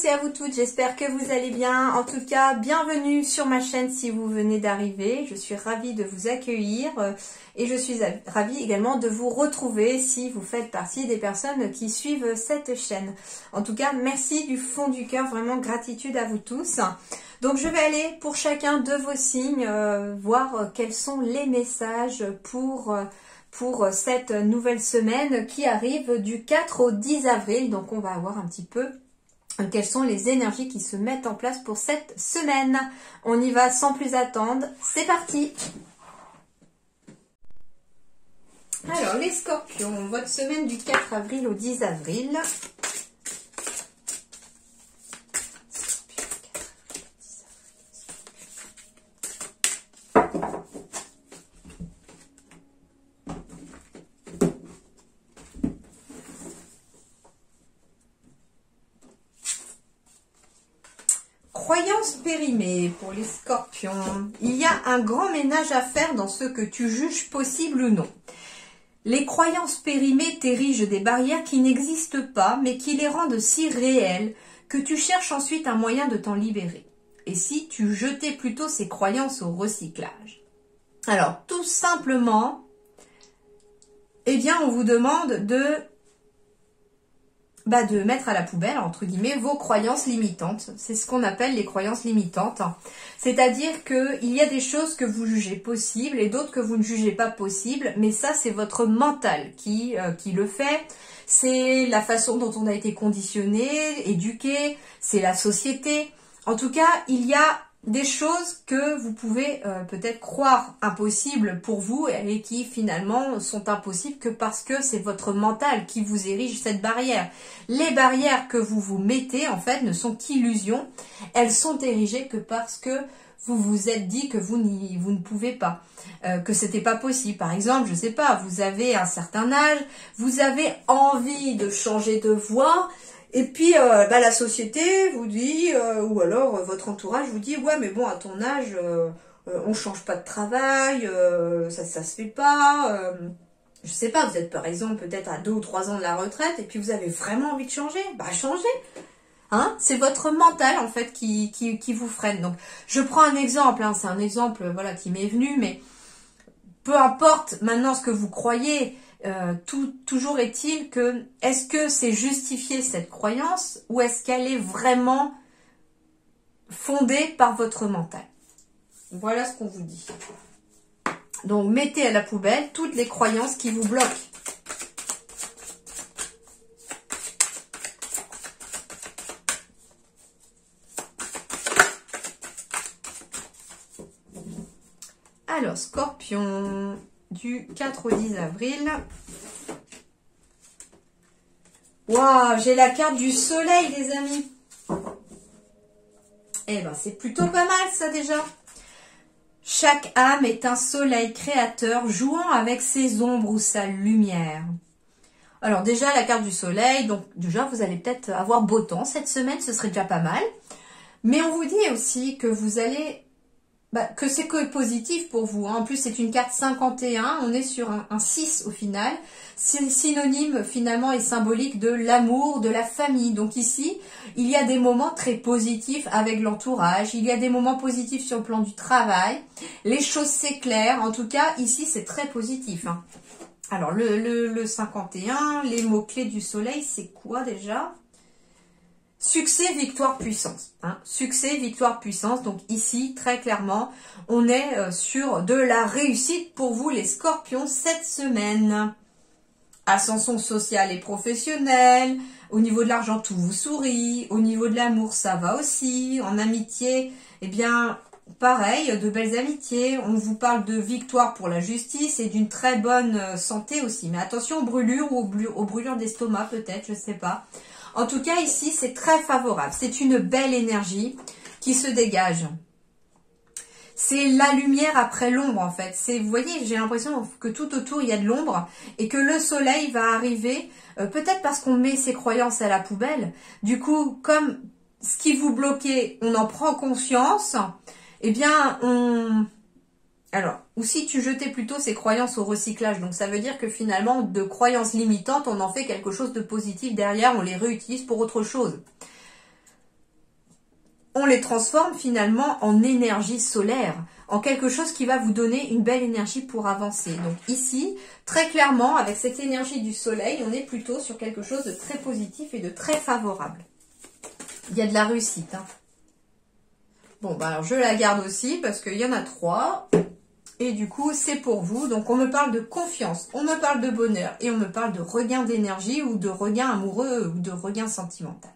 et à vous toutes, j'espère que vous allez bien. En tout cas, bienvenue sur ma chaîne si vous venez d'arriver. Je suis ravie de vous accueillir et je suis ravie également de vous retrouver si vous faites partie des personnes qui suivent cette chaîne. En tout cas, merci du fond du cœur, vraiment gratitude à vous tous. Donc je vais aller pour chacun de vos signes voir quels sont les messages pour cette nouvelle semaine qui arrive du 4 au 10 avril. Donc on va voir un petit peu quelles sont les énergies qui se mettent en place pour cette semaine. On y va sans plus attendre, c'est parti. Alors les scorpions, votre semaine du 4 avril au 10 avril. Croyance périmée pour les scorpions. Il y a un grand ménage à faire dans ce que tu juges possible ou non. Les croyances périmées t'érigent des barrières qui n'existent pas, mais qui les rendent si réelles que tu cherches ensuite un moyen de t'en libérer. Et si tu jetais plutôt ces croyances au recyclage? Alors, tout simplement, eh bien, on vous demande de mettre à la poubelle, entre guillemets, vos croyances limitantes. C'est ce qu'on appelle les croyances limitantes. C'est-à-dire qu'il y a des choses que vous jugez possibles et d'autres que vous ne jugez pas possibles, mais ça, c'est votre mental qui le fait. C'est la façon dont on a été conditionné, éduqué, c'est la société. En tout cas, il y a des choses que vous pouvez peut-être croire impossibles pour vous et qui finalement sont impossibles que parce que c'est votre mental qui vous érige cette barrière. Les barrières que vous vous mettez en fait ne sont qu'illusions. Elles sont érigées que parce que vous vous êtes dit que vous ne pouvez pas, que c'était pas possible. Par exemple, je sais pas, vous avez un certain âge, vous avez envie de changer de voie. Et puis la société vous dit, ou alors votre entourage vous dit, ouais mais bon à ton âge, on change pas de travail, ça se fait pas. Je sais pas, vous êtes par exemple peut-être à 2 ou 3 ans de la retraite et puis vous avez vraiment envie de changer, bah changez. Hein, c'est votre mental en fait qui vous freine. Donc je prends un exemple, hein, c'est un exemple voilà qui m'est venu, mais peu importe maintenant ce que vous croyez. Toujours est-il que, est-ce que c'est justifié cette croyance ou est-ce qu'elle est vraiment fondée par votre mental? Voilà ce qu'on vous dit. Donc mettez à la poubelle toutes les croyances qui vous bloquent. Alors, Scorpion, du 4 au 10 avril. Waouh, j'ai la carte du soleil, les amis. Eh ben, c'est plutôt pas mal, ça, déjà. Chaque âme est un soleil créateur jouant avec ses ombres ou sa lumière. Alors, déjà, la carte du soleil. Donc, déjà, vous allez peut-être avoir beau temps cette semaine. Ce serait déjà pas mal. Mais on vous dit aussi que vous allez... que c'est que positif pour vous. En plus, c'est une carte 51. On est sur un 6 au final. C'est synonyme finalement et symbolique de l'amour, de la famille. Donc ici, il y a des moments très positifs avec l'entourage. Il y a des moments positifs sur le plan du travail. Les choses s'éclairent. En tout cas, ici, c'est très positif. Hein. Alors, le 51, les mots-clés du soleil, c'est quoi déjà ? Succès, victoire, puissance. Hein. Succès, victoire, puissance. Donc ici, très clairement, on est sur de la réussite pour vous, les scorpions, cette semaine. Ascension sociale et professionnelle. Au niveau de l'argent, tout vous sourit. Au niveau de l'amour, ça va aussi. En amitié, eh bien, pareil, de belles amitiés. On vous parle de victoire pour la justice et d'une très bonne santé aussi. Mais attention aux brûlures ou aux brûlures d'estomac peut-être, je ne sais pas. En tout cas, ici, c'est très favorable. C'est une belle énergie qui se dégage. C'est la lumière après l'ombre, en fait. Vous voyez, j'ai l'impression que tout autour, il y a de l'ombre et que le soleil va arriver, peut-être parce qu'on met ses croyances à la poubelle. Du coup, comme ce qui vous bloquait, on en prend conscience, eh bien, Alors, ou si tu jetais plutôt ces croyances au recyclage, donc ça veut dire que finalement, de croyances limitantes, on en fait quelque chose de positif derrière, on les réutilise pour autre chose. on les transforme finalement en énergie solaire, en quelque chose qui va vous donner une belle énergie pour avancer. Donc ici, très clairement, avec cette énergie du soleil, on est plutôt sur quelque chose de très positif et de très favorable. Il y a de la réussite. Hein. Bon, bah alors je la garde aussi parce qu'il y en a 3. Et du coup, c'est pour vous. Donc, on me parle de confiance, on me parle de bonheur et on me parle de regain d'énergie ou de regain amoureux ou de regain sentimental.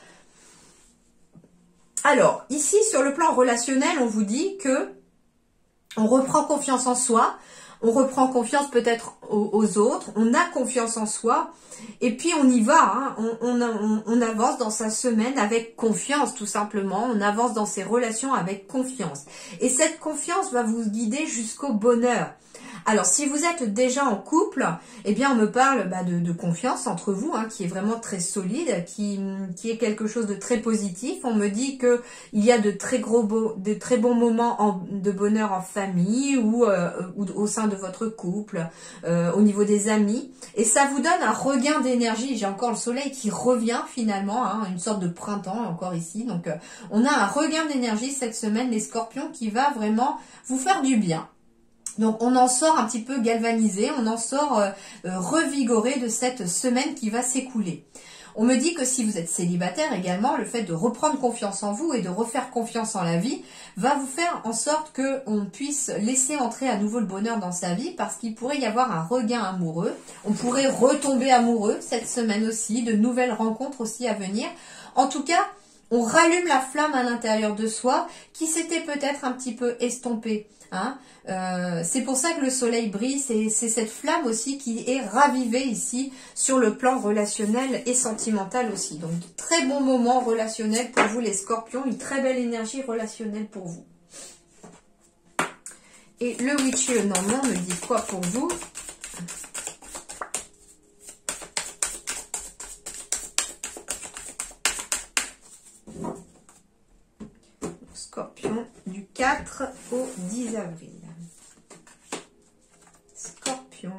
Alors, ici, sur le plan relationnel, on vous dit que on reprend confiance en soi, on reprend confiance peut-être aux autres, on a confiance en soi, et puis on y va, hein, on avance dans sa semaine avec confiance tout simplement, on avance dans ses relations avec confiance. Et cette confiance va vous guider jusqu'au bonheur. Alors, si vous êtes déjà en couple, eh bien, on me parle de confiance entre vous, hein, qui est vraiment très solide, qui est quelque chose de très positif. On me dit que il y a de très bons moments de bonheur en famille ou au sein de votre couple, au niveau des amis. Et ça vous donne un regain d'énergie. J'ai encore le soleil qui revient finalement, hein, une sorte de printemps encore ici. Donc, on a un regain d'énergie cette semaine, les scorpions, qui va vraiment vous faire du bien. Donc, on en sort un petit peu galvanisé, on en sort revigoré de cette semaine qui va s'écouler. On me dit que si vous êtes célibataire également, le fait de reprendre confiance en vous et de refaire confiance en la vie va vous faire en sorte qu'on puisse laisser entrer à nouveau le bonheur dans sa vie parce qu'il pourrait y avoir un regain amoureux. On pourrait retomber amoureux cette semaine aussi, de nouvelles rencontres aussi à venir. En tout cas, on rallume la flamme à l'intérieur de soi qui s'était peut-être un petit peu estompée. Hein. C'est pour ça que le soleil brille, c'est cette flamme aussi qui est ravivée ici sur le plan relationnel et sentimental aussi. Donc, de très bons moments relationnels pour vous les scorpions, une très belle énergie relationnelle pour vous. Et le Witchy Normand me dit quoi pour vous? Scorpion du 4 au 10 avril. Scorpion.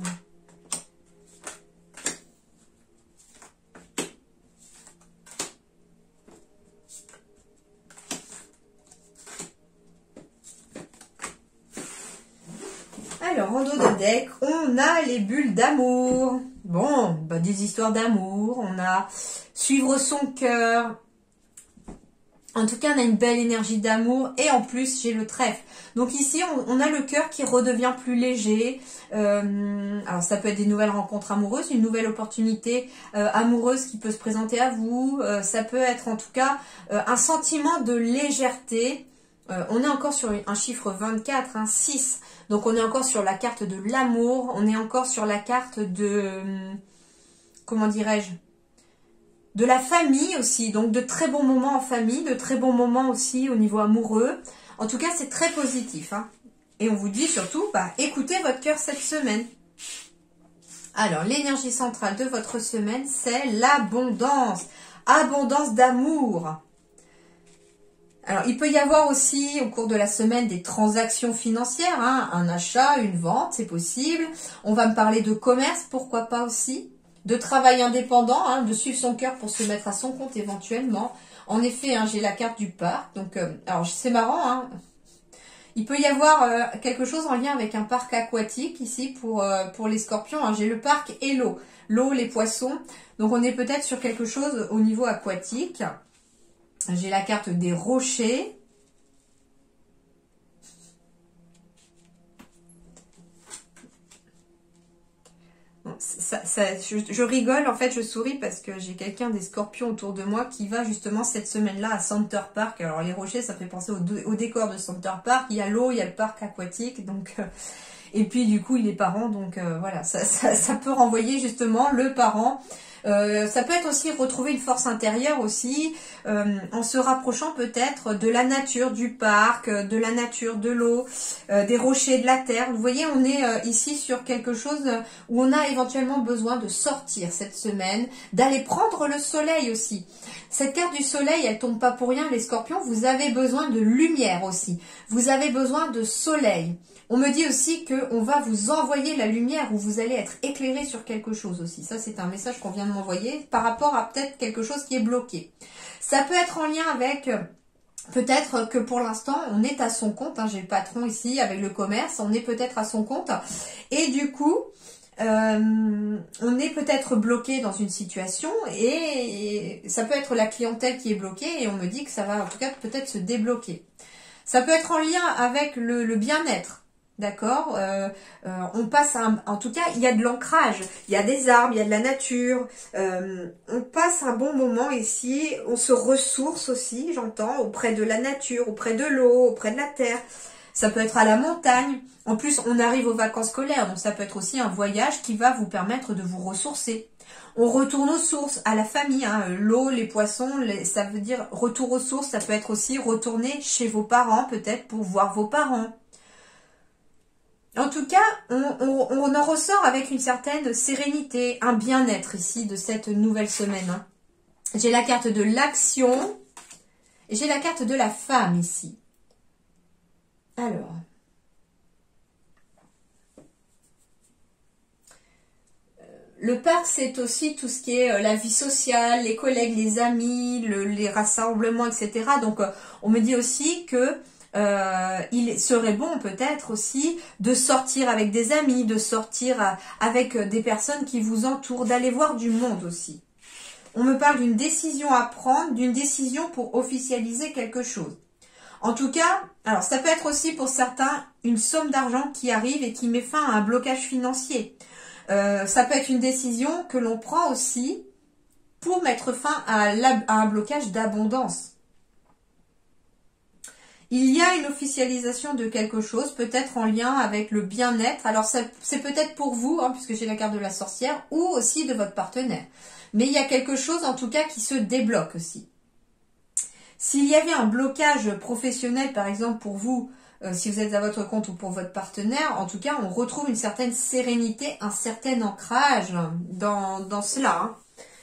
Alors, en dos de deck, on a les bulles d'amour. Bon, des histoires d'amour. On a suivre son cœur. En tout cas, on a une belle énergie d'amour et en plus, j'ai le trèfle. Donc ici, on a le cœur qui redevient plus léger. Alors, ça peut être des nouvelles rencontres amoureuses, une nouvelle opportunité amoureuse qui peut se présenter à vous. Ça peut être en tout cas un sentiment de légèreté. On est encore sur un chiffre 24, 6. Donc, on est encore sur la carte de l'amour. On est encore sur la carte de... comment dirais-je ? De la famille aussi, donc de très bons moments en famille, de très bons moments aussi au niveau amoureux. En tout cas, c'est très positif. Hein. Et on vous dit surtout, écoutez votre cœur cette semaine. Alors, l'énergie centrale de votre semaine, c'est l'abondance. Abondance d'amour. Alors, il peut y avoir aussi, au cours de la semaine, des transactions financières. Hein, un achat, une vente, c'est possible. On va me parler de commerce, pourquoi pas aussi. De travail indépendant, hein, de suivre son cœur pour se mettre à son compte éventuellement. En effet, hein, j'ai la carte du parc. Donc, alors c'est marrant, hein. Il peut y avoir quelque chose en lien avec un parc aquatique ici pour les scorpions. Hein. J'ai le parc et l'eau. L'eau, les poissons. Donc, on est peut-être sur quelque chose au niveau aquatique. J'ai la carte des rochers. Je rigole, en fait, je souris parce que j'ai quelqu'un des scorpions autour de moi qui va justement cette semaine-là à Center Park. Alors, les rochers, ça fait penser au décor de Center Park. Il y a l'eau, il y a le parc aquatique. Donc, et puis, du coup, il est parent. Donc, voilà, ça peut renvoyer justement le parent. Ça peut être aussi retrouver une force intérieure aussi, en se rapprochant peut-être de la nature, du parc, de la nature, de l'eau, des rochers, de la terre. Vous voyez, on est ici sur quelque chose où on a éventuellement besoin de sortir cette semaine, d'aller prendre le soleil aussi. Cette carte du soleil, elle tombe pas pour rien, les scorpions, vous avez besoin de lumière aussi. Vous avez besoin de soleil. On me dit aussi qu'on va vous envoyer la lumière où vous allez être éclairé sur quelque chose aussi. Ça, c'est un message qu'on vient de m'envoyer par rapport à peut-être quelque chose qui est bloqué. Ça peut être en lien avec peut-être que pour l'instant, on est à son compte. Hein, j'ai le patron ici avec le commerce. On est peut-être à son compte. Et du coup, on est peut-être bloqué dans une situation. Et ça peut être la clientèle qui est bloquée. Et on me dit que ça va en tout cas peut-être se débloquer. Ça peut être en lien avec le bien-être. D'accord, on passe en tout cas, il y a de l'ancrage, il y a des arbres, il y a de la nature, on passe un bon moment ici, on se ressource aussi, j'entends, auprès de la nature, auprès de l'eau, auprès de la terre. Ça peut être à la montagne. En plus, on arrive aux vacances scolaires, donc ça peut être aussi un voyage qui va vous permettre de vous ressourcer. On retourne aux sources, à la famille, hein, l'eau, les poissons, ça veut dire retour aux sources, ça peut être aussi retourner chez vos parents, peut-être pour voir vos parents. En tout cas, on en ressort avec une certaine sérénité, un bien-être ici de cette nouvelle semaine. Hein. J'ai la carte de l'action et j'ai la carte de la femme ici. Alors, le parc, c'est aussi tout ce qui est la vie sociale, les collègues, les amis, les rassemblements, etc. Donc, on me dit aussi que il serait bon peut-être aussi de sortir avec des amis, de sortir avec des personnes qui vous entourent, d'aller voir du monde aussi. On me parle d'une décision à prendre, d'une décision pour officialiser quelque chose. En tout cas, alors ça peut être aussi pour certains une somme d'argent qui arrive et qui met fin à un blocage financier. Ça peut être une décision que l'on prend aussi pour mettre fin à un blocage d'abondance. Il y a une officialisation de quelque chose, peut-être en lien avec le bien-être. Alors, c'est peut-être pour vous, hein, puisque j'ai la carte de la sorcière, ou aussi de votre partenaire. Mais il y a quelque chose, en tout cas, qui se débloque aussi. S'il y avait un blocage professionnel, par exemple, pour vous, si vous êtes à votre compte ou pour votre partenaire, en tout cas, on retrouve une certaine sérénité, un certain ancrage dans cela, hein.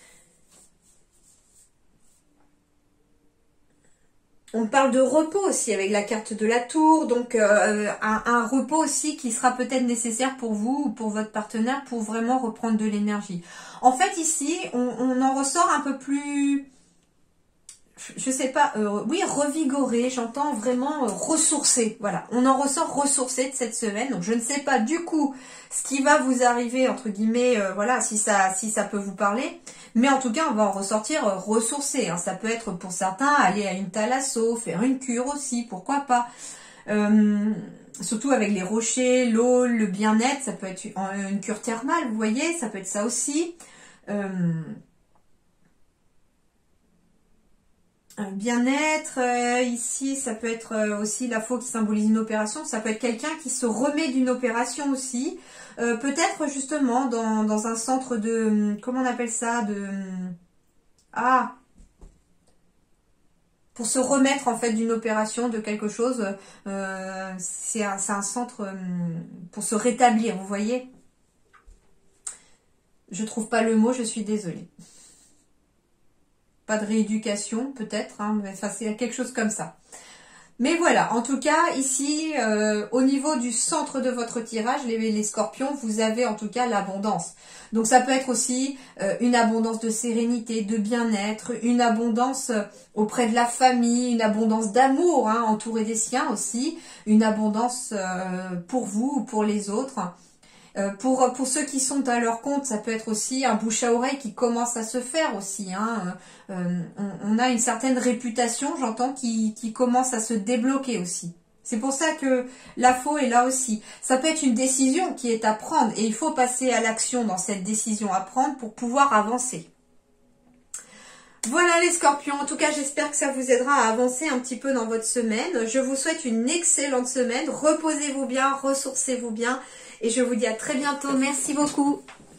On parle de repos aussi avec la carte de la tour, donc un repos aussi qui sera peut-être nécessaire pour vous ou pour votre partenaire pour vraiment reprendre de l'énergie. En fait ici, on en ressort un peu plus, je sais pas, oui, revigoré, j'entends vraiment ressourcé. Voilà, on en ressort ressourcé de cette semaine, donc je ne sais pas du coup ce qui va vous arriver, entre guillemets, voilà, si ça peut vous parler. Mais en tout cas, on va en ressortir ressourcé. Hein. Ça peut être pour certains aller à une thalasso, faire une cure aussi, pourquoi pas. Surtout avec les rochers, l'eau, le bien-être, ça peut être une cure thermale, vous voyez, ça peut être ça aussi. Un bien-être, ici, ça peut être aussi la faux qui symbolise une opération. Ça peut être quelqu'un qui se remet d'une opération aussi. Peut-être justement dans un centre de, comment on appelle ça, pour se remettre en fait d'une opération, de quelque chose, c'est un centre pour se rétablir, vous voyez. Je trouve pas le mot, je suis désolée. Pas de rééducation peut-être, hein, mais enfin, c'est quelque chose comme ça. Mais voilà, en tout cas, ici, au niveau du centre de votre tirage, les scorpions, vous avez en tout cas l'abondance. Donc ça peut être aussi une abondance de sérénité, de bien-être, une abondance auprès de la famille, une abondance d'amour, hein, entouré des siens aussi, une abondance pour vous ou pour les autres. Pour ceux qui sont à leur compte, ça peut être aussi un bouche à oreille qui commence à se faire aussi. Hein. On a une certaine réputation, j'entends, qui commence à se débloquer aussi. C'est pour ça que la faux est là aussi. Ça peut être une décision qui est à prendre et il faut passer à l'action dans cette décision à prendre pour pouvoir avancer. Voilà les scorpions, en tout cas j'espère que ça vous aidera à avancer un petit peu dans votre semaine. Je vous souhaite une excellente semaine, reposez-vous bien, ressourcez-vous bien et je vous dis à très bientôt. Merci beaucoup.